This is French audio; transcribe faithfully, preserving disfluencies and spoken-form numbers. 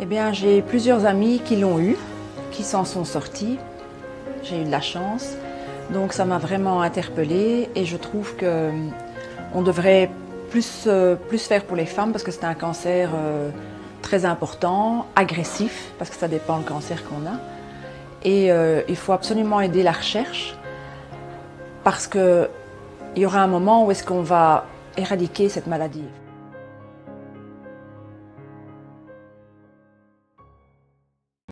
Eh bien, j'ai plusieurs amis qui l'ont eu, qui s'en sont sortis. J'ai eu de la chance. Donc ça m'a vraiment interpellée et je trouve qu'on devrait plus, euh, plus faire pour les femmes parce que c'est un cancer euh, très important, agressif, parce que ça dépend le cancer qu'on a. Et euh, il faut absolument aider la recherche parce qu'il y aura un moment où est-ce qu'on va éradiquer cette maladie.